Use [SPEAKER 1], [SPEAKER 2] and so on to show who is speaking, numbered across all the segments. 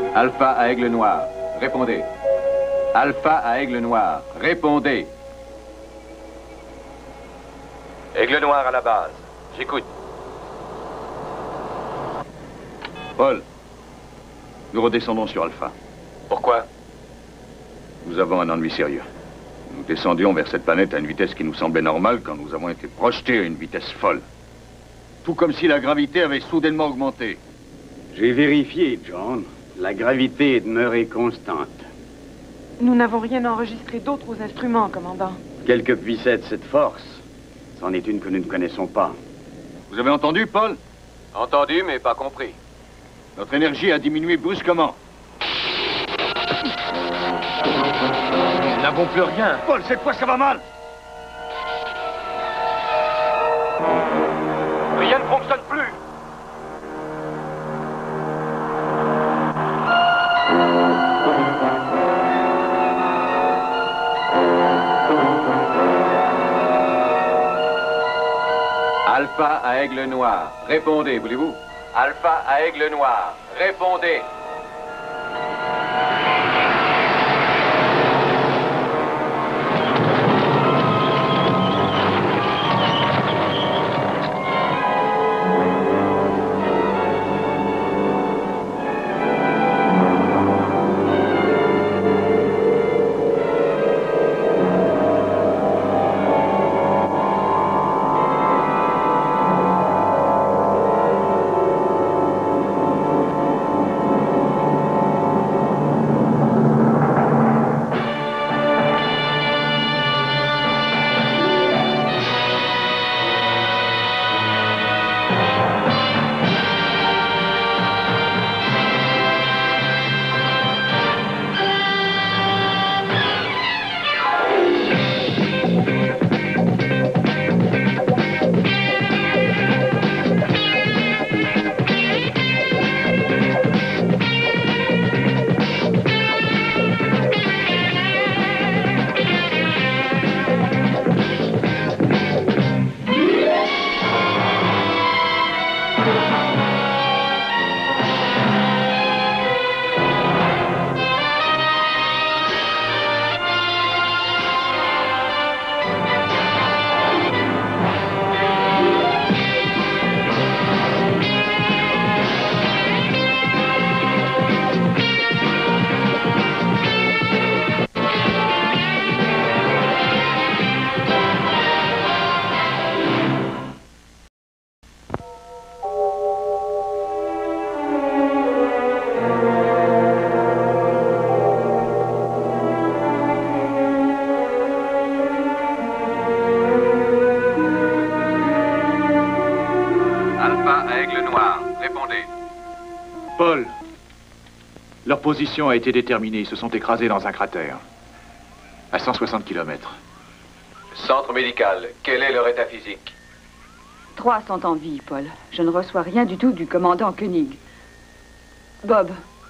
[SPEAKER 1] Alpha à Aigle Noir, répondez. Alpha à Aigle Noir, répondez.
[SPEAKER 2] Aigle Noir à la base. J'écoute.
[SPEAKER 3] Paul, nous redescendons sur Alpha.
[SPEAKER 2] Pourquoi?
[SPEAKER 3] Nous avons un ennui sérieux. Nous descendions vers cette planète à une vitesse qui nous semblait normale quand nous avons été projetés à une vitesse folle. Tout comme si la gravité avait soudainement augmenté.
[SPEAKER 4] J'ai vérifié, John. La gravité est demeurée constante.
[SPEAKER 5] Nous n'avons rien enregistré d'autre aux instruments, commandant.
[SPEAKER 4] Quelle que puisse être cette force, c'en est une que nous ne connaissons pas.
[SPEAKER 3] Vous avez entendu, Paul?
[SPEAKER 2] Entendu, mais pas compris.
[SPEAKER 3] Notre énergie a diminué brusquement.
[SPEAKER 2] Nous n'avons plus rien.
[SPEAKER 3] Paul, cette fois, ça va mal.
[SPEAKER 2] Rien ne fonctionne plus.
[SPEAKER 1] Alpha à Aigle Noir, répondez, voulez-vous? Alpha à Aigle Noir, répondez.
[SPEAKER 6] Paul, leur position a été déterminée. Ils se sont écrasés dans un cratère. À 160 km.
[SPEAKER 2] Centre médical, quel est leur état physique?
[SPEAKER 7] 3 sont en vie, Paul. Je ne reçois rien du tout du commandant Koenig. Bob,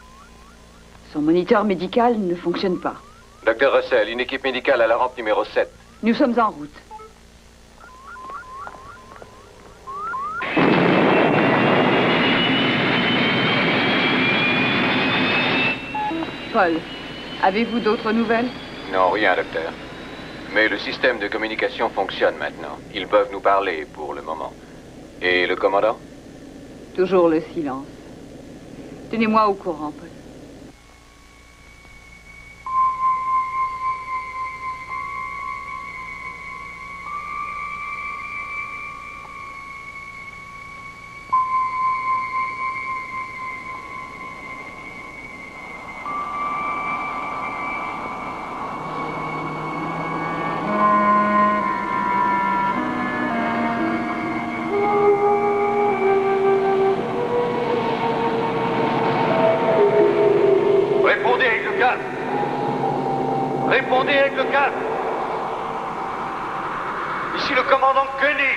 [SPEAKER 7] son moniteur médical ne fonctionne pas.
[SPEAKER 2] Docteur Russell, une équipe médicale à la rampe numéro 7.
[SPEAKER 7] Nous sommes en route. Paul, avez-vous d'autres nouvelles?
[SPEAKER 2] Non, rien, docteur. Mais le système de communication fonctionne maintenant. Ils peuvent nous parler pour le moment. Et le commandant?
[SPEAKER 7] Toujours le silence. Tenez-moi au courant, Paul.
[SPEAKER 3] Répondez avec le 4. Ici le commandant Koenig.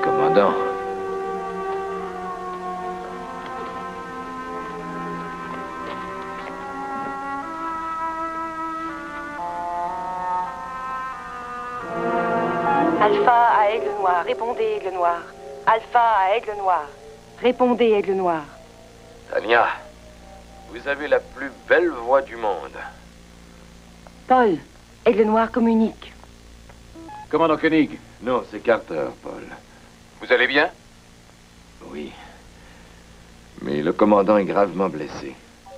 [SPEAKER 2] Commandant.
[SPEAKER 8] Alpha à Aigle Noir, répondez Aigle Noir. Alpha à Aigle Noir, répondez Aigle Noir.
[SPEAKER 9] Tania, vous avez la plus belle voix du monde.
[SPEAKER 8] Paul, Aigle Noir communique.
[SPEAKER 2] Commandant Koenig,
[SPEAKER 9] Non, c'est Carter, Paul.
[SPEAKER 2] vous allez bien?
[SPEAKER 9] Oui. Mais le commandant est gravement blessé.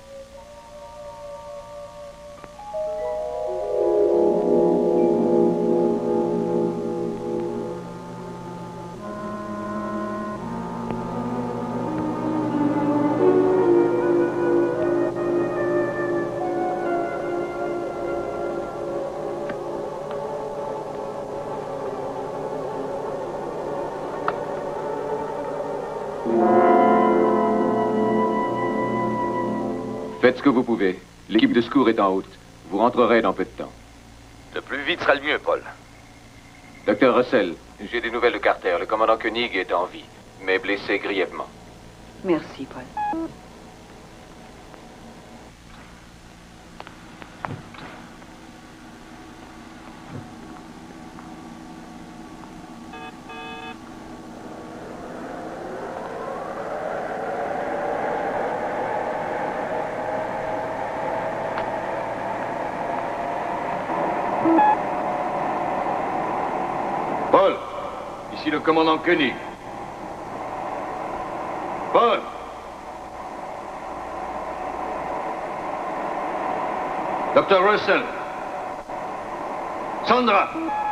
[SPEAKER 2] Faites ce que vous pouvez. L'équipe de secours est en route. Vous rentrerez dans peu de temps.
[SPEAKER 9] Le plus vite sera le mieux, Paul.
[SPEAKER 2] Docteur Russell, j'ai des nouvelles de Carter. Le commandant Koenig est en vie, mais blessé grièvement.
[SPEAKER 7] Merci, Paul.
[SPEAKER 3] Paul, ici le commandant Koenig. Paul! Dr. Russell. Sandra.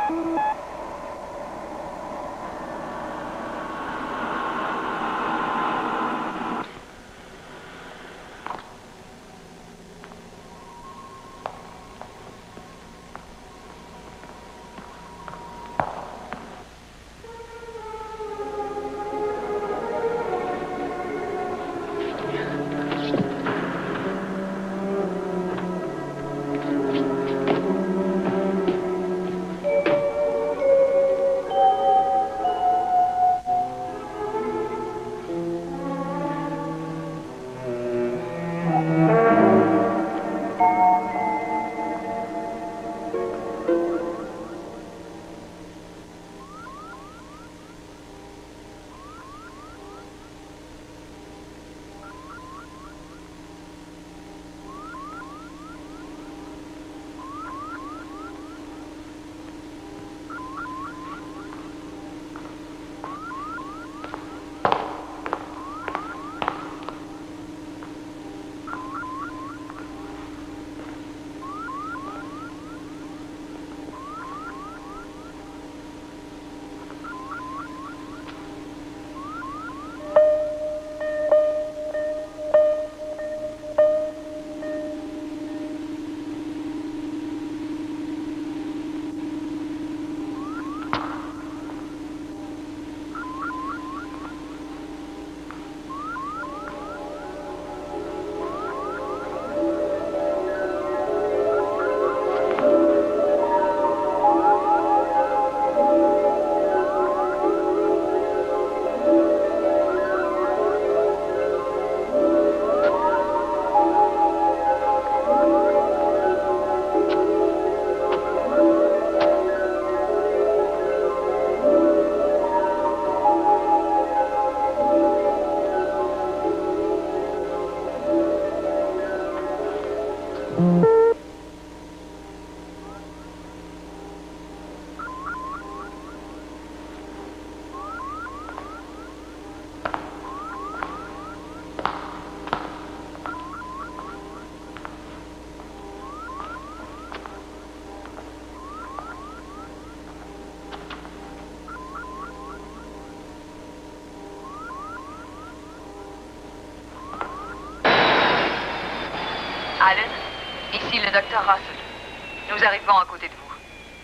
[SPEAKER 7] Allen, ici le docteur Russell. Nous arrivons à côté de vous.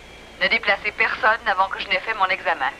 [SPEAKER 7] Ne déplacez personne avant que je n'ai fait mon examen.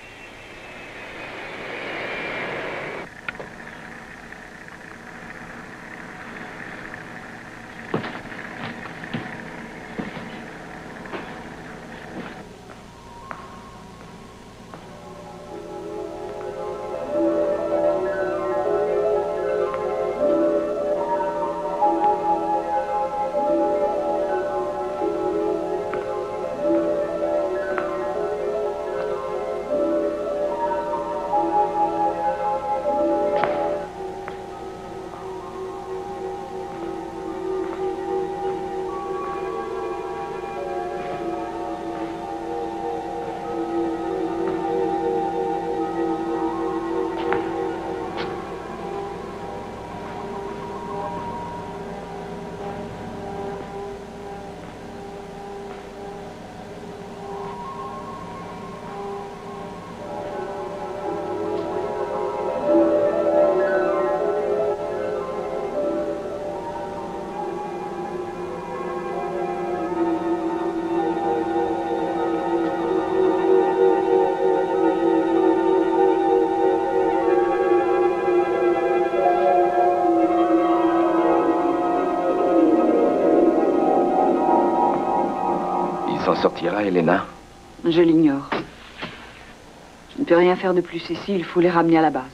[SPEAKER 9] sortira, Elena?
[SPEAKER 7] Je l'ignore. Je ne peux rien faire de plus ici, il faut les ramener à la base.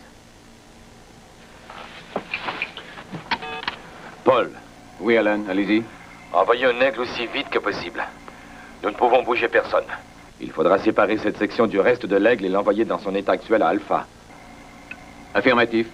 [SPEAKER 3] Paul.
[SPEAKER 2] Oui, Alan, allez-y.
[SPEAKER 9] Envoyez un aigle aussi vite que possible. Nous ne pouvons bouger personne. Il faudra séparer cette section du reste de l'aigle et l'envoyer dans son état actuel à Alpha.
[SPEAKER 2] Affirmatif.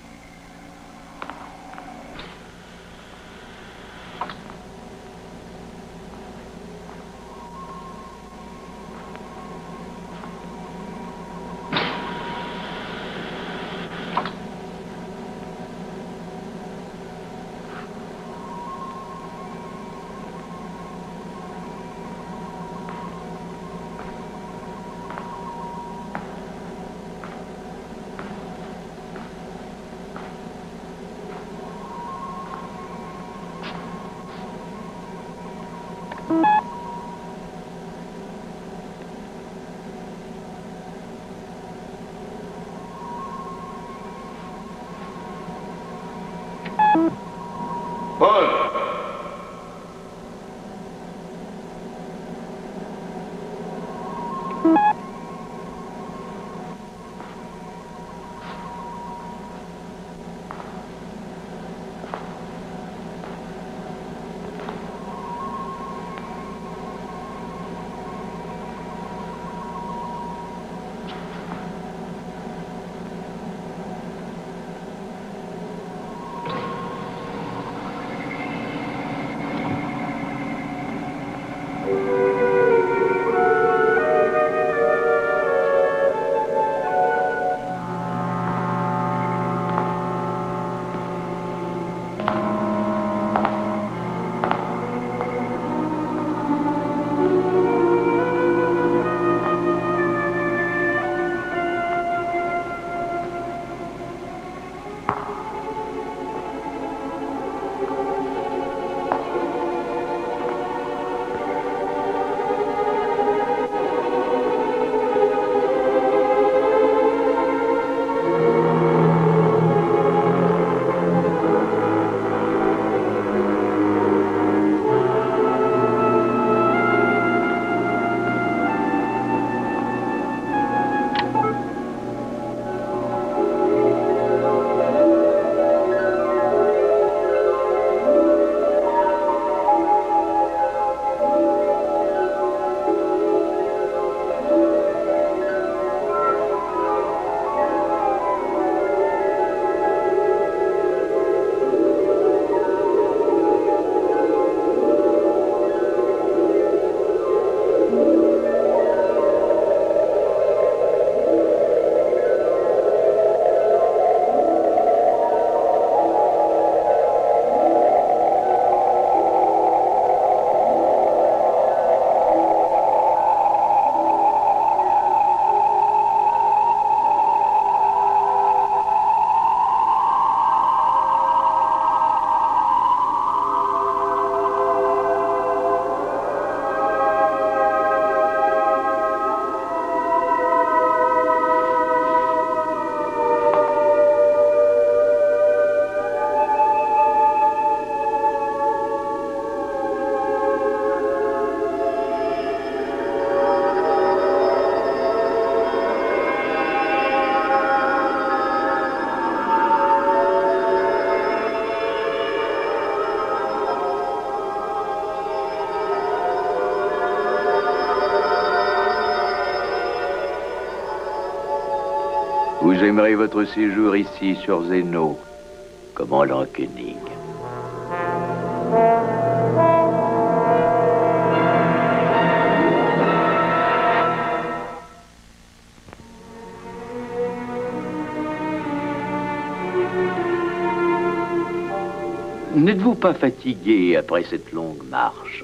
[SPEAKER 10] Vous aimerez votre séjour ici sur Zeno, commandant Koenig. N'êtes-vous pas fatigué après cette longue marche?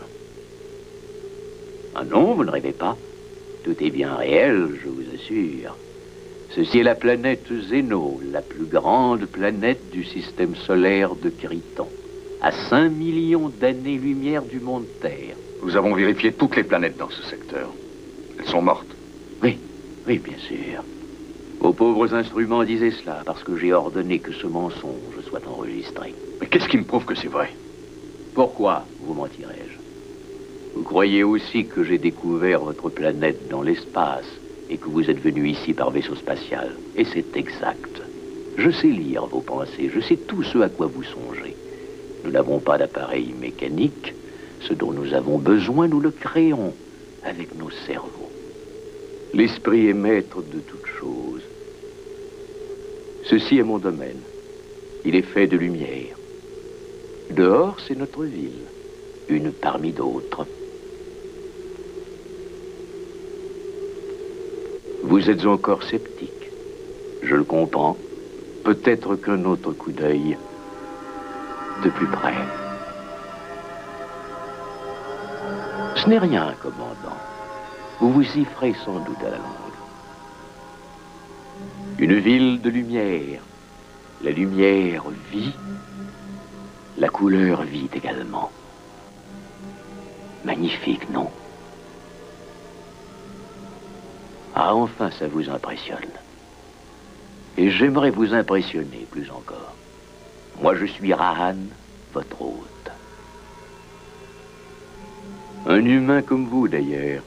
[SPEAKER 10] Ah non, vous ne rêvez pas. Tout est bien réel, je vous assure. Ceci est la planète Zeno, la plus grande planète du système solaire de Kryton, à 5 millions d'années-lumière du monde Terre.
[SPEAKER 3] Nous avons vérifié toutes les planètes dans ce secteur. Elles sont mortes.
[SPEAKER 10] Oui, oui, bien sûr. Vos pauvres instruments disaient cela parce que j'ai ordonné que ce mensonge soit enregistré.
[SPEAKER 3] Mais qu'est-ce qui me prouve que c'est vrai?
[SPEAKER 10] Pourquoi vous mentirais-je? Vous croyez aussi que j'ai découvert votre planète dans l'espace et que vous êtes venu ici par vaisseau spatial. Et c'est exact. Je sais lire vos pensées, je sais tout ce à quoi vous songez. Nous n'avons pas d'appareil mécanique. Ce dont nous avons besoin, nous le créons avec nos cerveaux. L'esprit est maître de toutes choses. Ceci est mon domaine. Il est fait de lumière. Dehors, c'est notre ville, une parmi d'autres. Vous êtes encore sceptique. Je le comprends. Peut-être qu'un autre coup d'œil de plus près. Ce n'est rien, commandant. Vous vous y ferez sans doute à la longue. Une ville de lumière. La lumière vit. La couleur vit également. Magnifique, non? Ah, enfin, ça vous impressionne. Et j'aimerais vous impressionner plus encore. Moi, je suis Rahan, votre hôte. Un humain comme vous, d'ailleurs.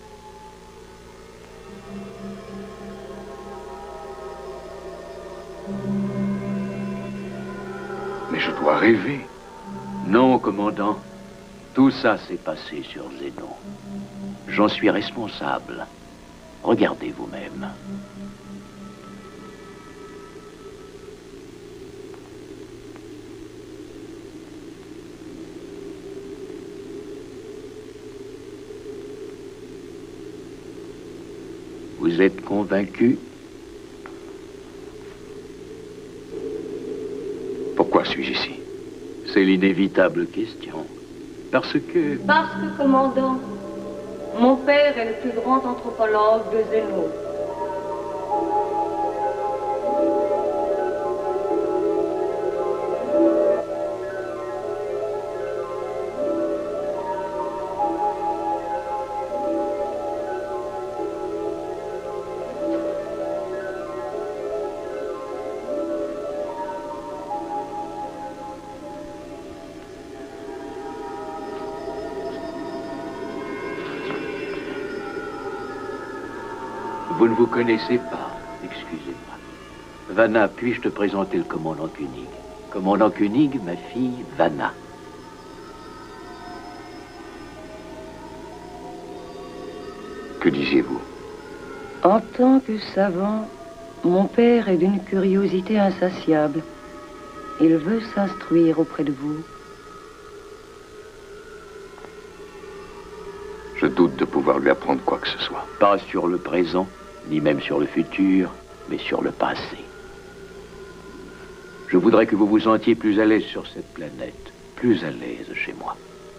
[SPEAKER 3] Mais je dois rêver.
[SPEAKER 10] Non, commandant. Tout ça s'est passé sur Zénon. J'en suis responsable. Regardez vous-même. Vous êtes convaincu?
[SPEAKER 3] Pourquoi suis-je ici?
[SPEAKER 10] C'est l'inévitable question. Parce que,
[SPEAKER 11] commandant, mon père est le plus grand anthropologue de Zénon.
[SPEAKER 10] vous ne vous connaissez pas, excusez-moi. Vanna, puis-je te présenter le commandant Koenig? Commandant Koenig, ma fille, Vanna.
[SPEAKER 3] Que disiez-vous?
[SPEAKER 11] En tant que savant, mon père est d'une curiosité insatiable. Il veut s'instruire auprès de vous.
[SPEAKER 3] Je doute de pouvoir lui apprendre quoi que ce soit.
[SPEAKER 10] Pas sur le présent, ni même sur le futur, mais sur le passé. Je voudrais que vous vous sentiez plus à l'aise sur cette planète, plus à l'aise chez moi.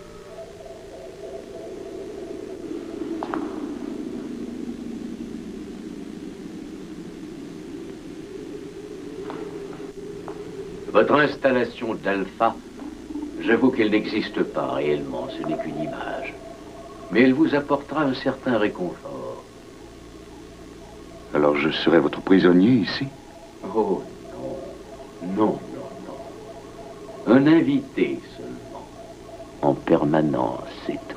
[SPEAKER 10] Votre installation d'alpha, j'avoue qu'elle n'existe pas réellement, ce n'est qu'une image. Mais elle vous apportera un certain réconfort.
[SPEAKER 3] Alors je serai votre prisonnier ici?
[SPEAKER 10] Oh non, non, non, non. Un invité seulement. En permanence, c'est tout.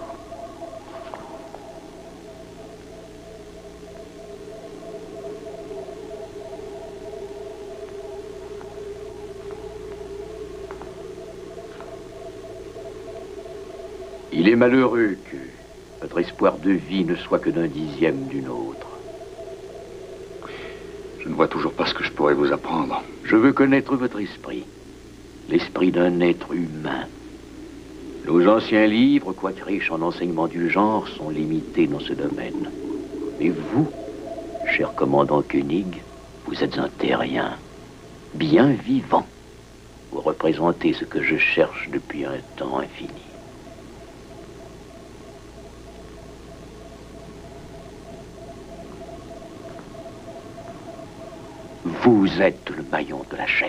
[SPEAKER 10] Il est malheureux que votre espoir de vie ne soit que d'un dixième d'une autre.
[SPEAKER 3] Je ne vois toujours pas ce que je pourrais vous apprendre.
[SPEAKER 10] Je veux connaître votre esprit. L'esprit d'un être humain. Nos anciens livres, quoique riches en enseignements du genre, sont limités dans ce domaine. Mais vous, cher commandant Koenig, vous êtes un terrien, bien vivant. Vous représentez ce que je cherche depuis un temps infini. Vous êtes le maillon de la chaîne.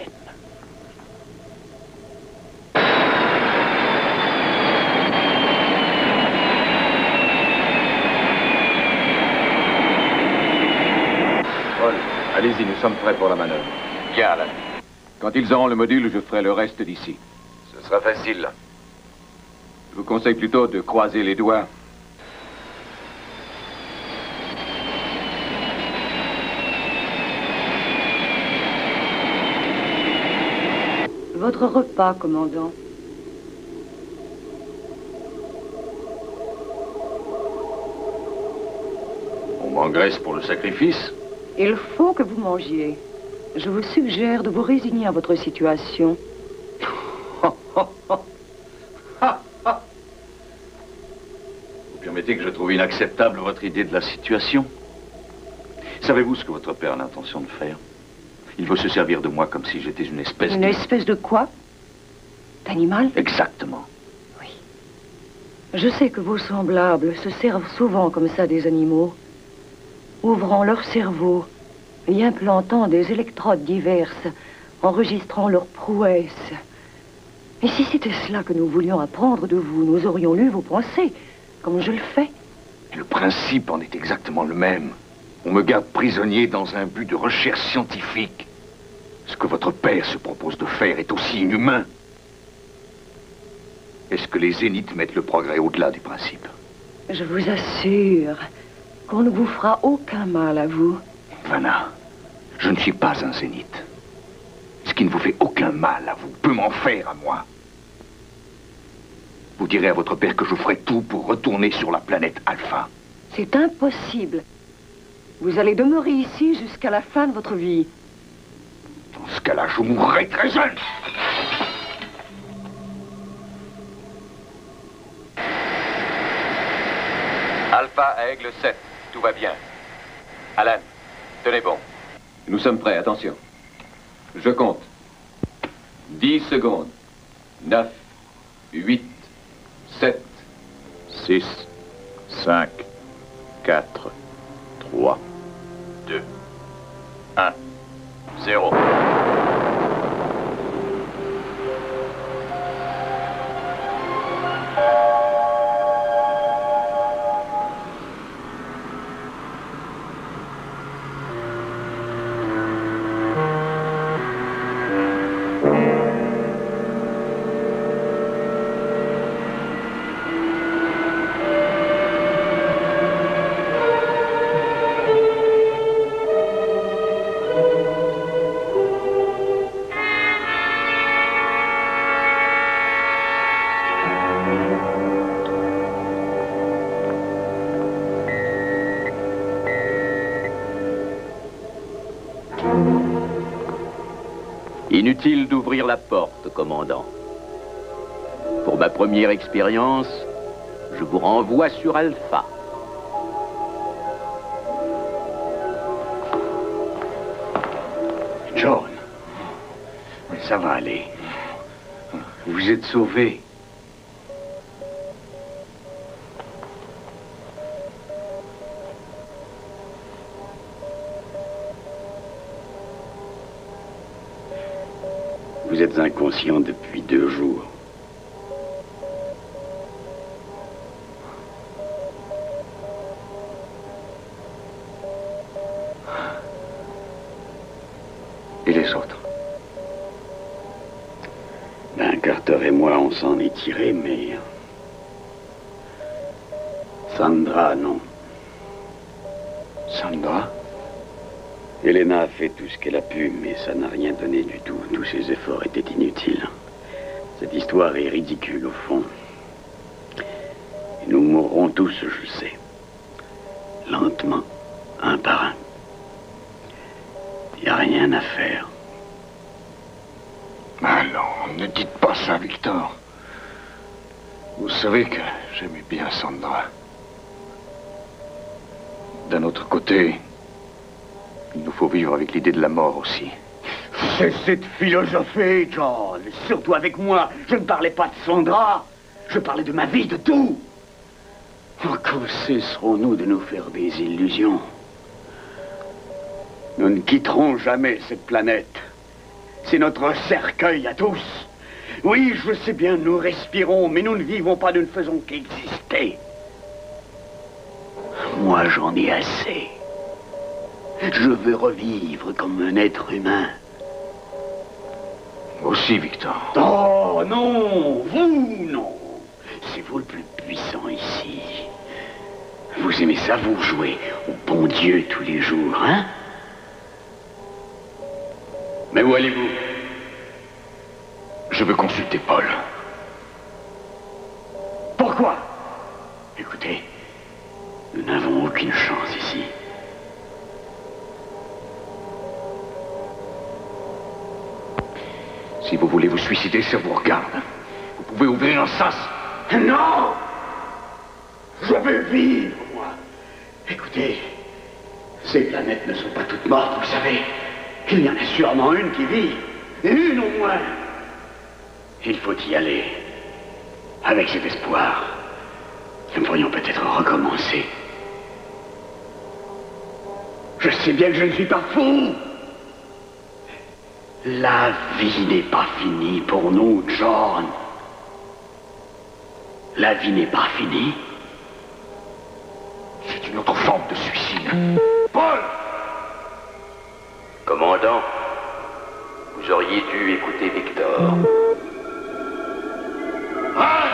[SPEAKER 3] Paul, allez-y, nous sommes prêts pour la manœuvre.
[SPEAKER 2] Bien, Alan.
[SPEAKER 1] Quand ils auront le module, je ferai le reste d'ici.
[SPEAKER 2] Ce sera facile.
[SPEAKER 1] Je vous conseille plutôt de croiser les doigts
[SPEAKER 11] Votre repas, commandant.
[SPEAKER 3] On m'engraisse pour le sacrifice?
[SPEAKER 11] Il faut que vous mangiez. Je vous suggère de vous résigner à votre situation.
[SPEAKER 3] Vous permettez que je trouve inacceptable votre idée de la situation? Savez-vous ce que votre père a l'intention de faire? Il veut se servir de moi comme si j'étais une espèce
[SPEAKER 11] Une espèce de quoi? D'animal?
[SPEAKER 3] Exactement.
[SPEAKER 11] Oui. Je sais que vos semblables se servent souvent comme ça des animaux, ouvrant leur cerveau, y implantant des électrodes diverses, enregistrant leurs prouesses. Et si c'était cela que nous voulions apprendre de vous, nous aurions lu vos pensées, comme je le fais.
[SPEAKER 3] Et le principe en est exactement le même. On me garde prisonnier dans un but de recherche scientifique. Ce que votre père se propose de faire est aussi inhumain. Est-ce que les zéniths mettent le progrès au-delà du principe?
[SPEAKER 11] Je vous assure qu'on ne vous fera aucun mal à vous.
[SPEAKER 3] Vanna, je ne suis pas un zénith. Ce qui ne vous fait aucun mal à vous peut m'en faire à moi. Vous direz à votre père que je ferai tout pour retourner sur la planète Alpha.
[SPEAKER 11] C'est impossible. Vous allez demeurer ici jusqu'à la fin de votre vie.
[SPEAKER 3] Dans ce cas-là, je mourrai très jeune.
[SPEAKER 2] Alpha à Aigle 7, tout va bien. Alan, tenez bon.
[SPEAKER 1] Nous sommes prêts, attention. Je compte. 10 secondes. 9, 8, 7,
[SPEAKER 6] 6, 5, 4, 3, 2, 1, 0.
[SPEAKER 10] Inutile d'ouvrir la porte, commandant. Pour ma première expérience, je vous renvoie sur Alpha.
[SPEAKER 4] John, mais ça va aller. Vous êtes sauvé. Vous êtes inconscient depuis 2 jours.
[SPEAKER 3] Et les autres?
[SPEAKER 4] Ben, Carter et moi, on s'en est tirés, mais... Sandra, non.
[SPEAKER 3] Sandra?
[SPEAKER 4] Elena a fait tout ce qu'elle a pu, mais ça n'a rien donné du tout. Tous ses efforts étaient inutiles. Cette histoire est ridicule, au fond. Et nous mourrons tous, je sais. Lentement, un par un. Il n'y a rien à faire.
[SPEAKER 3] Alors, ne dites pas ça, Victor. Vous savez que j'aimais bien Sandra. D'un autre côté, il nous faut vivre avec l'idée de la mort aussi.
[SPEAKER 4] Cessez de philosopher, John. Surtout avec moi. Je ne parlais pas de Sandra. Je parlais de ma vie, de tout. Quand cesserons-nous de nous faire des illusions? Nous ne quitterons jamais cette planète. C'est notre cercueil à tous. Oui, je sais bien, nous respirons, mais nous ne vivons pas, nous ne faisons qu'exister. Moi, j'en ai assez. Je veux revivre comme un être humain.
[SPEAKER 3] Moi aussi, Victor.
[SPEAKER 4] Oh, non, vous, non. C'est vous le plus puissant ici. Vous aimez ça, vous jouer au bon Dieu tous les jours, hein? Mais où allez-vous?
[SPEAKER 3] Je veux consulter Paul.
[SPEAKER 4] Pourquoi? Écoutez, nous n'avons aucune chance ici.
[SPEAKER 3] Si vous voulez vous suicider, ça vous regarde. Vous pouvez ouvrir un sas.
[SPEAKER 4] Non! Je veux vivre, moi. Écoutez, ces planètes ne sont pas toutes mortes, vous savez. Il y en a sûrement une qui vit. Une au moins. Il faut y aller. Avec cet espoir, nous pourrions peut-être recommencer. Je sais bien que je ne suis pas fou. La vie n'est pas finie pour nous, John. La vie n'est pas finie.
[SPEAKER 3] C'est une autre forme de suicide. Paul!
[SPEAKER 10] Commandant, vous auriez dû écouter Victor.
[SPEAKER 3] Ah!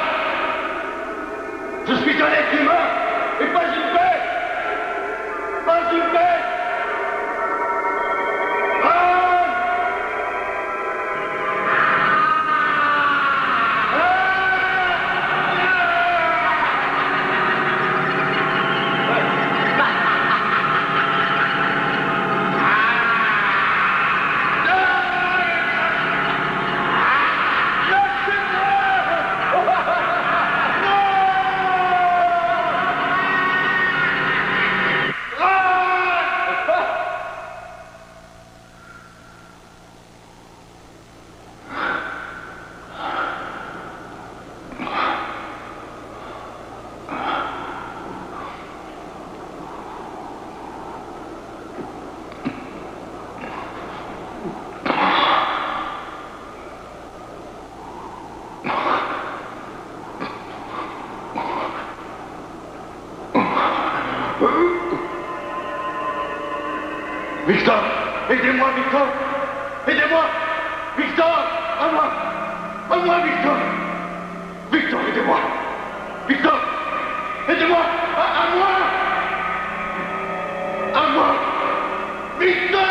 [SPEAKER 3] Je suis un être humain et pas une bête! Pas une bête! Victor! Aidez-moi, Victor! Aidez-moi! Victor! À moi! À moi, Victor! Victor, aidez-moi! Victor! Aidez-moi! À moi! À moi! Victor!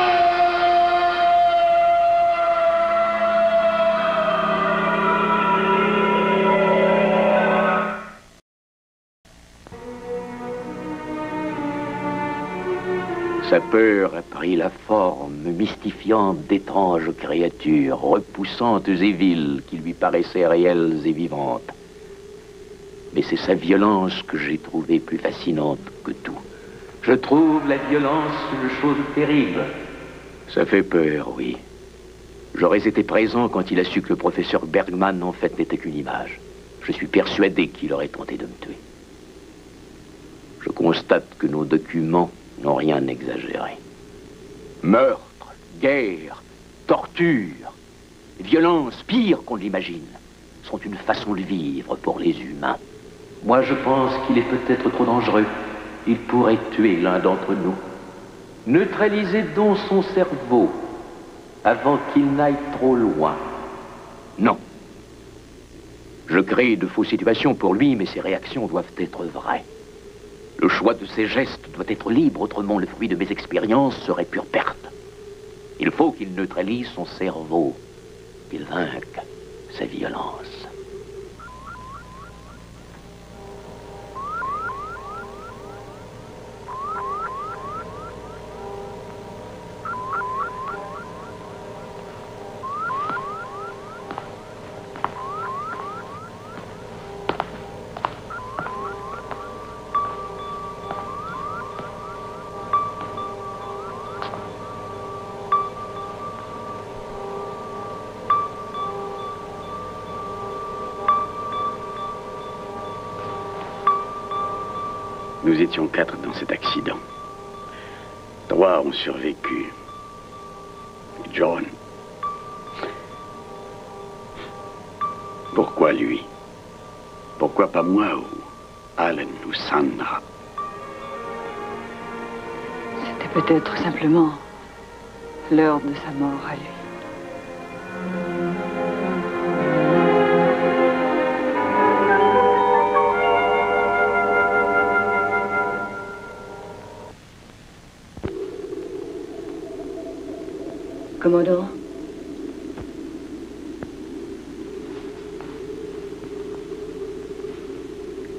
[SPEAKER 10] Sa peur a pris la forme mystifiante d'étranges créatures, repoussantes et viles, qui lui paraissaient réelles et vivantes. Mais c'est sa violence que j'ai trouvée plus fascinante que tout. Je trouve la violence une chose terrible. Ça fait peur, oui. J'aurais été présent quand il a su que le professeur Bergman, en fait, n'était qu'une image. Je suis persuadé qu'il aurait tenté de me tuer. Je constate que nos documents n'ont rien exagéré. Meurtre, guerre, torture, violence, pire qu'on l'imagine, sont une façon de vivre pour les humains. Moi, je pense qu'il est peut-être trop dangereux. Il pourrait tuer l'un d'entre nous. Neutralisez donc son cerveau avant qu'il n'aille trop loin. Non. Je crée de fausses situations pour lui, mais ses réactions doivent être vraies. Le choix de ses gestes doit être libre, autrement le fruit de mes expériences serait pure perte. Il faut qu'il neutralise son cerveau, qu'il vainque sa violence.
[SPEAKER 4] Nous étions 4 dans cet accident. 3 ont survécu. John. Pourquoi lui? Pourquoi pas moi ou Alan ou Sandra?
[SPEAKER 7] C'était peut-être simplement l'heure de sa mort à lui.
[SPEAKER 11] Commandant,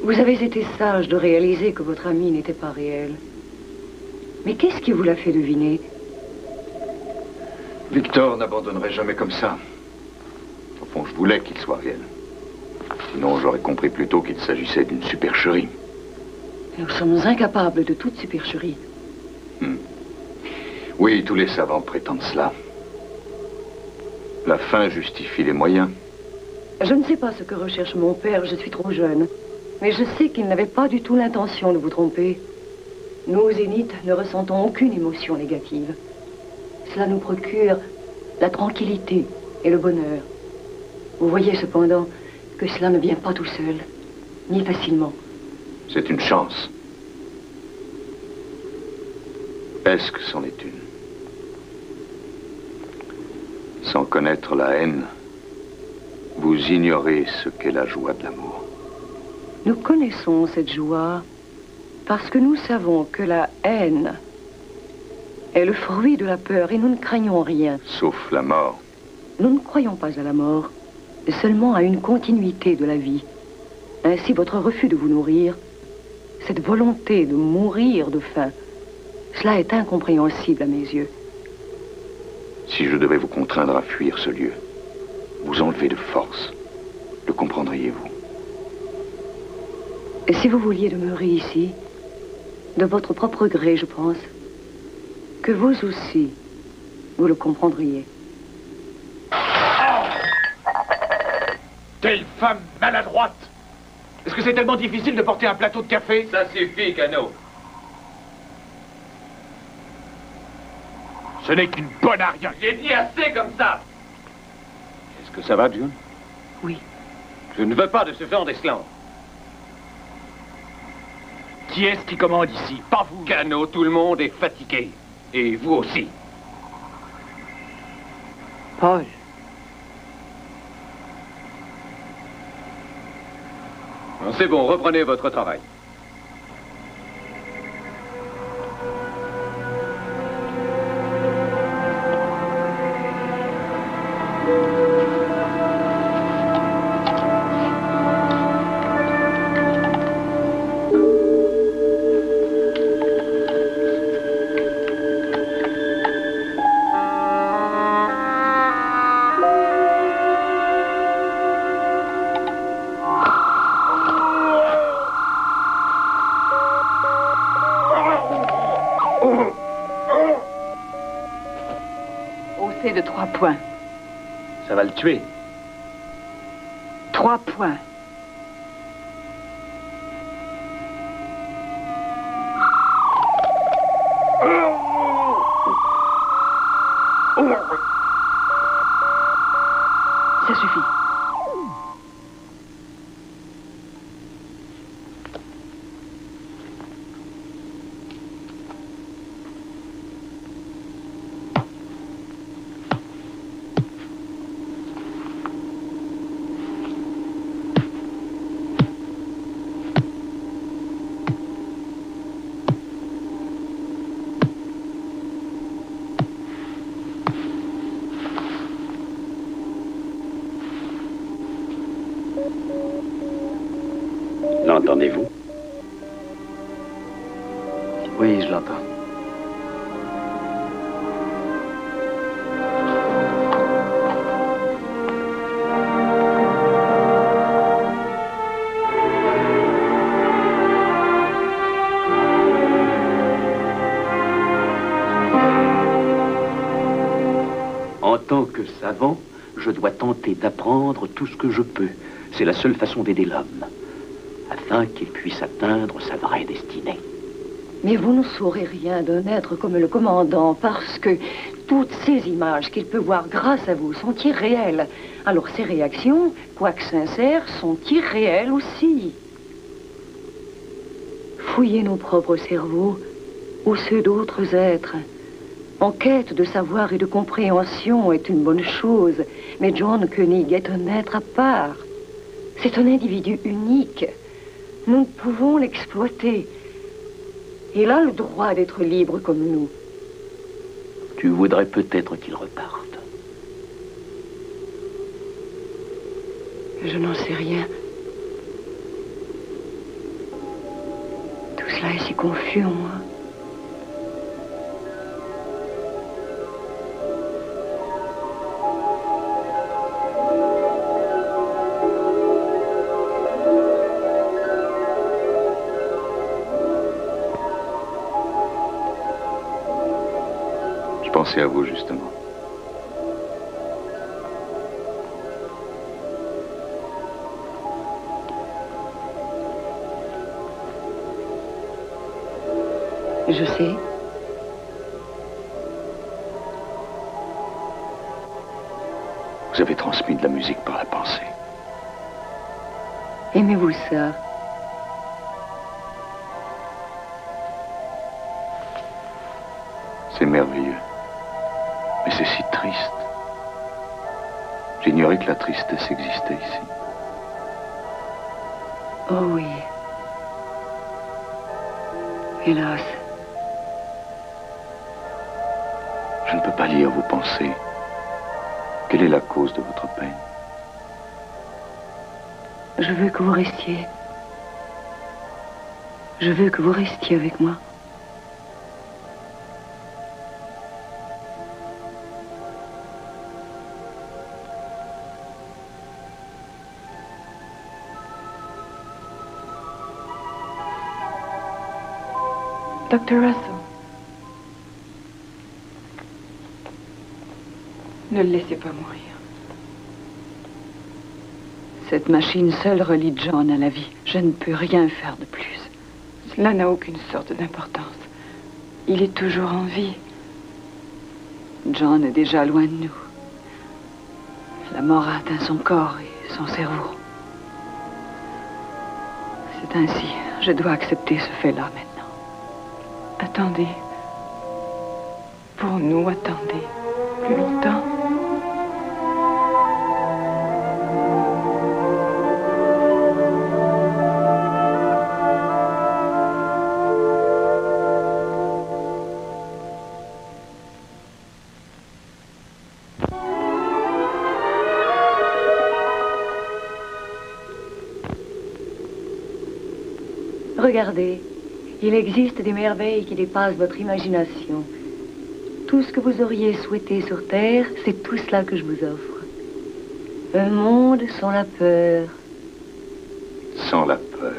[SPEAKER 11] Vous avez été sage de réaliser que votre ami n'était pas réel. Mais qu'est-ce qui vous l'a fait deviner?
[SPEAKER 3] Victor n'abandonnerait jamais comme ça. Au fond, je voulais qu'il soit réel. Sinon, j'aurais compris plus tôt qu'il s'agissait d'une supercherie.
[SPEAKER 11] Nous sommes incapables de toute supercherie.
[SPEAKER 3] Oui, tous les savants prétendent cela. La fin justifie les moyens.
[SPEAKER 11] Je ne sais pas ce que recherche mon père, je suis trop jeune. Mais je sais qu'il n'avait pas du tout l'intention de vous tromper. Nous, Zénith, ne ressentons aucune émotion négative. Cela nous procure la tranquillité et le bonheur. Vous voyez cependant que cela ne vient pas tout seul, ni facilement.
[SPEAKER 3] C'est une chance. Est-ce que c'en est une? Sans connaître la haine, vous ignorez ce qu'est la joie de l'amour.
[SPEAKER 11] Nous connaissons cette joie parce que nous savons que la haine est le fruit de la peur et nous ne craignons rien.
[SPEAKER 3] Sauf la mort.
[SPEAKER 11] Nous ne croyons pas à la mort, seulement à une continuité de la vie. Ainsi, votre refus de vous nourrir, cette volonté de mourir de faim, cela est incompréhensible à mes yeux.
[SPEAKER 3] Si je devais vous contraindre à fuir ce lieu, vous enlever de force, le comprendriez-vous?
[SPEAKER 11] Et si vous vouliez demeurer ici, de votre propre gré, je pense, que vous aussi, vous le comprendriez.
[SPEAKER 6] Quelle femme maladroite! Est-ce que c'est tellement difficile de porter un plateau de café?
[SPEAKER 9] Ça suffit, Cano.
[SPEAKER 6] Ce n'est qu'une bonne à rien.
[SPEAKER 9] J'ai dit assez comme ça.
[SPEAKER 3] Est-ce que ça va, June?
[SPEAKER 11] Oui.
[SPEAKER 9] Je ne veux pas de ce genre d'esclandre.
[SPEAKER 6] Qui est-ce qui commande ici? Pas vous.
[SPEAKER 9] Cano, tout le monde est fatigué. Et vous aussi.
[SPEAKER 7] Paul.
[SPEAKER 2] C'est bon, reprenez votre travail.
[SPEAKER 7] Haussé de 3 points.
[SPEAKER 9] Ça va le tuer.
[SPEAKER 7] 3 points. Ça suffit.
[SPEAKER 10] L'entendez-vous?
[SPEAKER 3] Oui, je l'entends.
[SPEAKER 10] En tant que savant, je dois tenter d'apprendre tout ce que je peux. C'est la seule façon d'aider l'homme, afin qu'il puisse atteindre sa vraie destinée.
[SPEAKER 11] Mais vous ne saurez rien d'un être comme le commandant parce que toutes ces images qu'il peut voir grâce à vous sont irréelles. Alors ces réactions, quoique sincères, sont irréelles aussi. Fouillez nos propres cerveaux ou ceux d'autres êtres. En quête de savoir et de compréhension est une bonne chose, mais John Koenig est un être à part. C'est un individu unique. Nous pouvons l'exploiter. Il a le droit d'être libre comme nous.
[SPEAKER 10] Tu voudrais peut-être qu'il reparte.
[SPEAKER 11] Je n'en sais rien. confus en moi.
[SPEAKER 3] Je pensais à vous, justement.
[SPEAKER 11] Je sais.
[SPEAKER 3] Vous avez transmis de la musique par la pensée.
[SPEAKER 11] Aimez-vous ça?
[SPEAKER 3] C'est merveilleux. Mais c'est si triste. J'ignorais que la tristesse existait ici.
[SPEAKER 11] Oh oui. Hélas.
[SPEAKER 3] Je ne peux pas lire vos pensées. Quelle est la cause de votre peine?
[SPEAKER 11] Je veux que vous restiez. Je veux que vous restiez avec moi.
[SPEAKER 5] Dr. Russell. Ne le laissez pas mourir.
[SPEAKER 7] Cette machine seule relie John à la vie. Je ne peux rien faire de plus.
[SPEAKER 5] Cela n'a aucune sorte d'importance. Il est toujours en vie.
[SPEAKER 7] John est déjà loin de nous. La mort a atteint son corps et son cerveau. C'est ainsi. Je dois accepter ce fait-là maintenant.
[SPEAKER 5] Attendez. Pour nous, attendez. Plus longtemps.
[SPEAKER 11] Regardez, il existe des merveilles qui dépassent votre imagination. Tout ce que vous auriez souhaité sur Terre, c'est tout cela que je vous offre. Un monde sans la peur.
[SPEAKER 3] Sans la peur.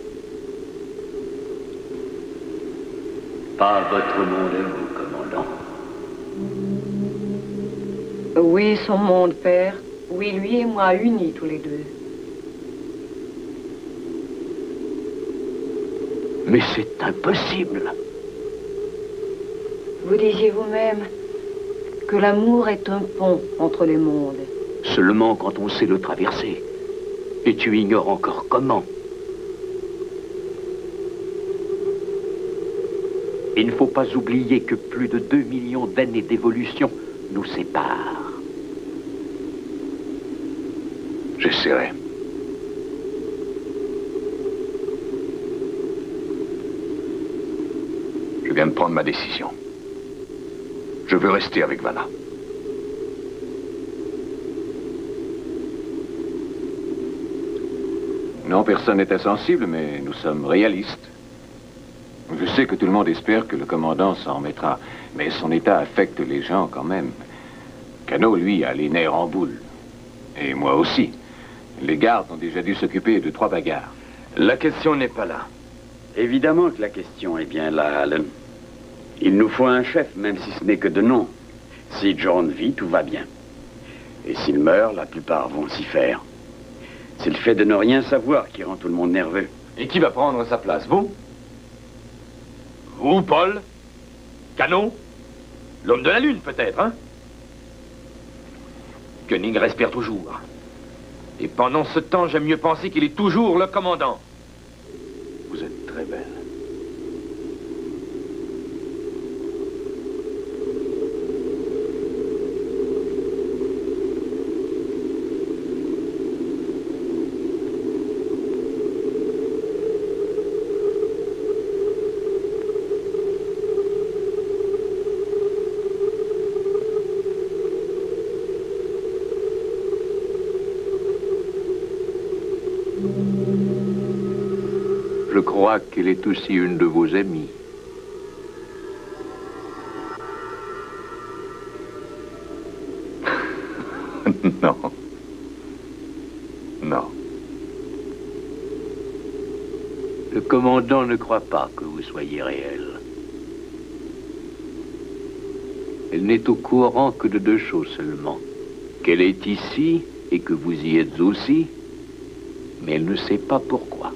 [SPEAKER 10] Pas votre monde à vous, commandant.
[SPEAKER 11] Oui, son monde, père. Oui, lui et moi, unis tous les deux.
[SPEAKER 10] Mais c'est impossible.
[SPEAKER 11] Vous disiez vous-même que l'amour est un pont entre les mondes.
[SPEAKER 10] Seulement quand on sait le traverser. Et tu ignores encore comment. Il ne faut pas oublier que plus de 2 millions d'années d'évolution nous séparent.
[SPEAKER 3] J'essaierai. Je viens de prendre ma décision. Je veux rester avec Vanna.
[SPEAKER 2] Non, personne n'est insensible, mais nous sommes réalistes. Je sais que tout le monde espère que le commandant s'en remettra, mais son état affecte les gens quand même. Cano, lui, a les nerfs en boule. Et moi aussi. Les gardes ont déjà dû s'occuper de 3 bagarres.
[SPEAKER 9] La question n'est pas là.
[SPEAKER 4] Évidemment que la question est bien là, Alan. Il nous faut un chef, même si ce n'est que de nom. Si John vit, tout va bien. Et s'il meurt, la plupart vont s'y faire. C'est le fait de ne rien savoir qui rend tout le monde nerveux.
[SPEAKER 9] Et qui va prendre sa place, vous? Vous, Paul? Cano? L'homme de la Lune, peut-être, hein? Koenig respire toujours. Et pendant ce temps, j'aime mieux penser qu'il est toujours le commandant.
[SPEAKER 3] Vous êtes très belle. Je
[SPEAKER 10] crois qu'elle est aussi une de vos amies.
[SPEAKER 3] Non. Non.
[SPEAKER 10] Le commandant ne croit pas que vous soyez réel. Elle n'est au courant que de deux choses seulement. Qu'elle est ici et que vous y êtes aussi, mais elle ne sait pas pourquoi.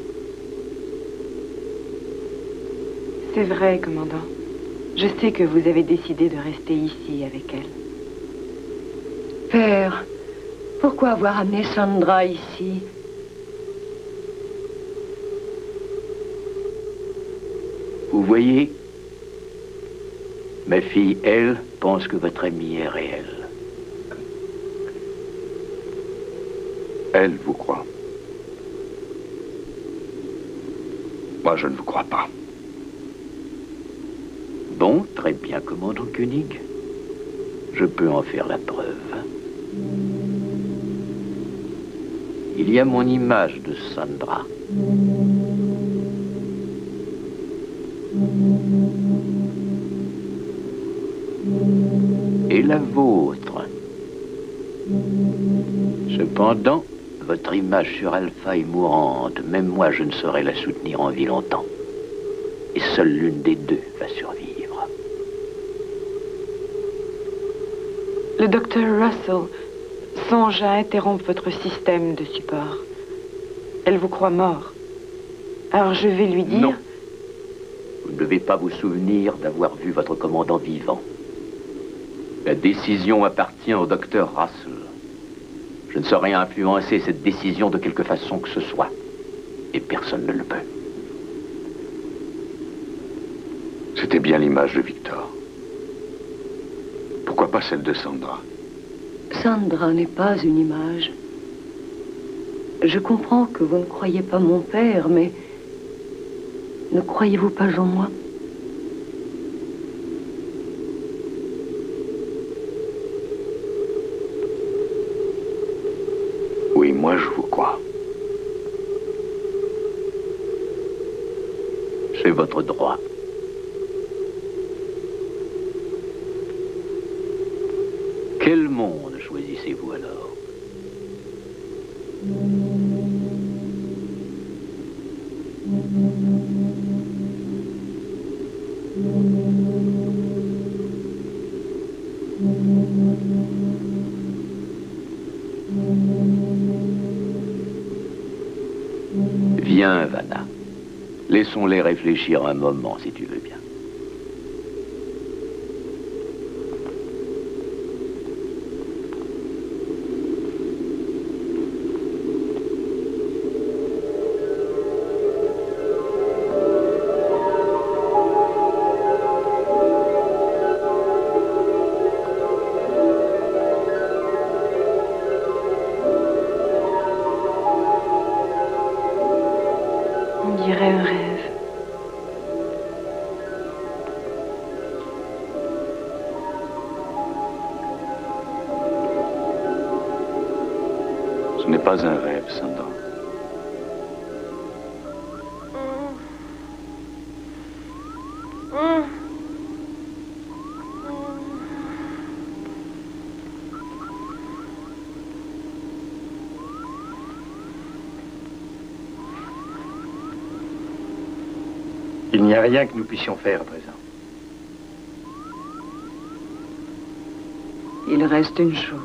[SPEAKER 5] C'est vrai, commandant. Je sais que vous avez décidé de rester ici avec elle.
[SPEAKER 11] Père, pourquoi avoir amené Sandra ici?
[SPEAKER 10] Vous voyez, ma fille, elle, pense que votre amie est réelle.
[SPEAKER 3] Elle vous croit. Moi, je ne vous crois pas.
[SPEAKER 10] Bon, très bien, commandant Koenig. Je peux en faire la preuve. Il y a mon image de Sandra. Et la vôtre. Cependant, votre image sur Alpha est mourante. Même moi, je ne saurais la soutenir en vie longtemps. Et seule l'une des deux va survivre.
[SPEAKER 5] Le docteur Russell songe à interrompre votre système de support. Elle vous croit mort. Alors je vais lui dire...
[SPEAKER 10] Non. Vous ne devez pas vous souvenir d'avoir vu votre commandant vivant. La décision appartient au docteur Russell. Je ne saurais influencer cette décision de quelque façon que ce soit. Et personne ne le peut.
[SPEAKER 3] C'était bien l'image de Victor. Pourquoi pas celle de Sandra?
[SPEAKER 11] Sandra n'est pas une image. Je comprends que vous ne croyez pas mon père, mais ne croyez-vous pas en moi?
[SPEAKER 3] Oui, moi je vous crois.
[SPEAKER 10] C'est votre droit. Quel monde choisissez-vous alors? Viens, Vanna. Laissons-les réfléchir un moment, si tu veux bien.
[SPEAKER 5] On dirait un rêve.
[SPEAKER 3] Ce n'est pas un rêve, Sandra.
[SPEAKER 6] Il n'y a rien que nous puissions faire à présent.
[SPEAKER 5] Il reste une chose.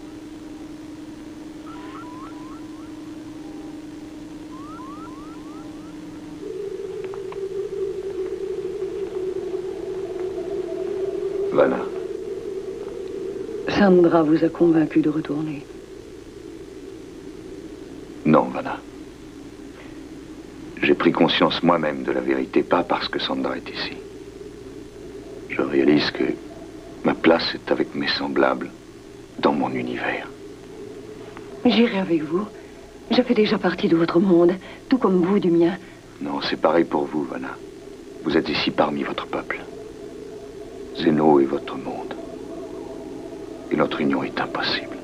[SPEAKER 3] Vanna.
[SPEAKER 11] Sandra vous a convaincu de retourner.
[SPEAKER 3] Non, Vanna. J'ai pris conscience moi-même de la vérité, pas parce que Sandra est ici. Je réalise que ma place est avec mes semblables, dans mon univers.
[SPEAKER 11] J'irai avec vous. Je fais déjà partie de votre monde, tout comme vous du mien.
[SPEAKER 3] Non, c'est pareil pour vous, Vanna. Vous êtes ici parmi votre peuple. Zeno est votre monde. Et notre union est impossible.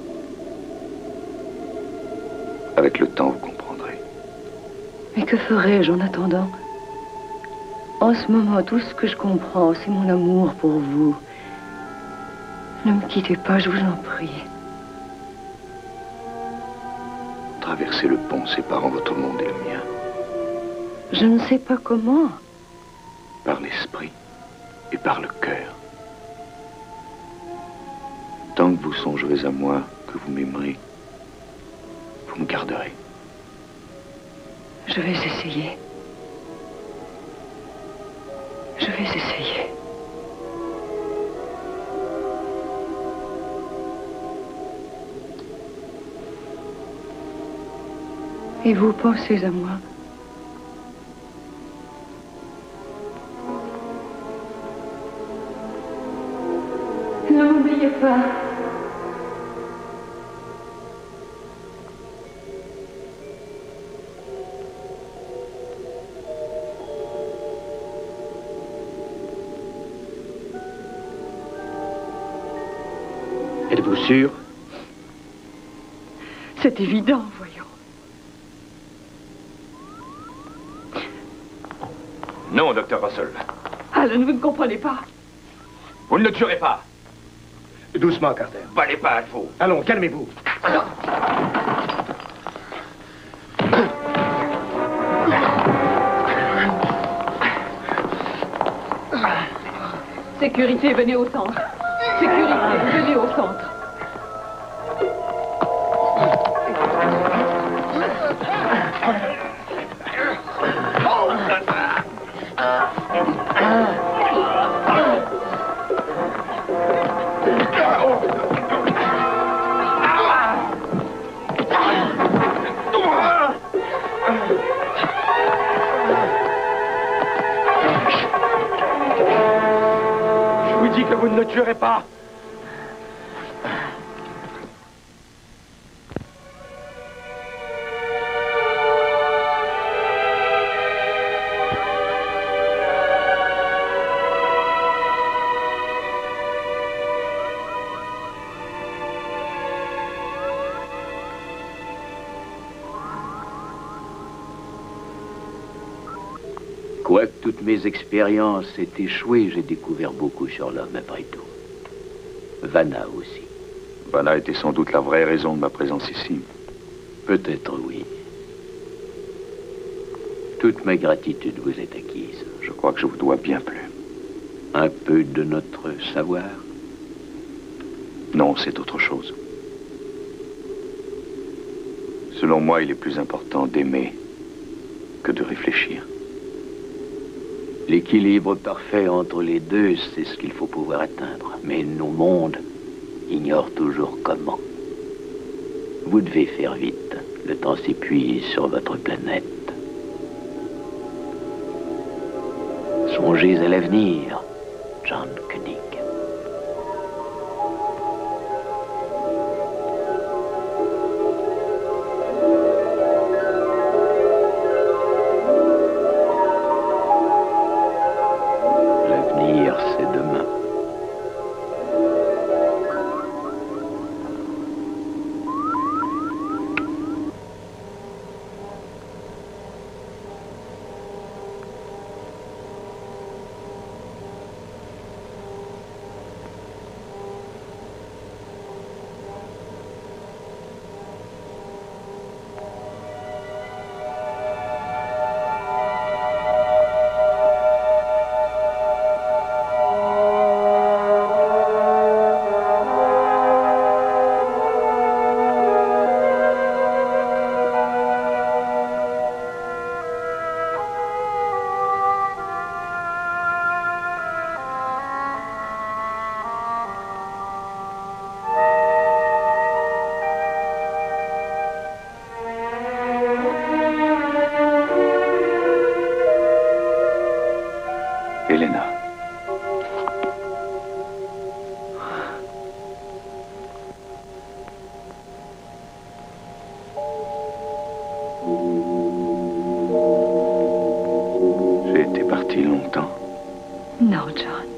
[SPEAKER 3] Avec le temps, vous comprendrez.
[SPEAKER 11] Mais que ferais-je en attendant? En ce moment, tout ce que je comprends, c'est mon amour pour vous. Ne me quittez pas, je vous en prie.
[SPEAKER 3] Traverser le pont séparant votre monde et le mien.
[SPEAKER 11] Je ne sais pas comment.
[SPEAKER 3] Par l'esprit et par le cœur. Tant que vous songerez à moi, que vous m'aimerez, vous me garderez.
[SPEAKER 11] Je vais essayer. Je vais essayer. Et vous pensez à moi? Ne m'oubliez pas.
[SPEAKER 10] Êtes-vous sûr?
[SPEAKER 11] C'est évident, voyons.
[SPEAKER 9] Non, docteur Russell.
[SPEAKER 11] Alan, vous ne comprenez pas.
[SPEAKER 9] Vous ne le tuerez pas.
[SPEAKER 12] Doucement, Carter.
[SPEAKER 9] Valez pas à vous.
[SPEAKER 12] Allons, calmez-vous.
[SPEAKER 7] Sécurité, venez au centre. Sécurité, venez au centre.
[SPEAKER 12] Je vous dis que vous ne le tuerez pas.
[SPEAKER 10] Quoique toutes mes expériences aient échoué, j'ai découvert beaucoup sur l'homme après tout. Vanna aussi.
[SPEAKER 3] Vanna était sans doute la vraie raison de ma présence ici.
[SPEAKER 10] Peut-être oui. Toute ma gratitude vous est acquise.
[SPEAKER 3] Je crois que je vous dois bien plus.
[SPEAKER 10] Un peu de notre savoir?
[SPEAKER 3] Non, c'est autre chose. Selon moi, il est plus important d'aimer que de réfléchir.
[SPEAKER 10] L'équilibre parfait entre les deux, c'est ce qu'il faut pouvoir atteindre. Mais nos mondes ignorent toujours comment. Vous devez faire vite. Le temps s'épuise sur votre planète. Songez à l'avenir, John Koenig. L'avenir, c'est demain.
[SPEAKER 3] Elena. J'ai été parti longtemps.
[SPEAKER 11] Non, John.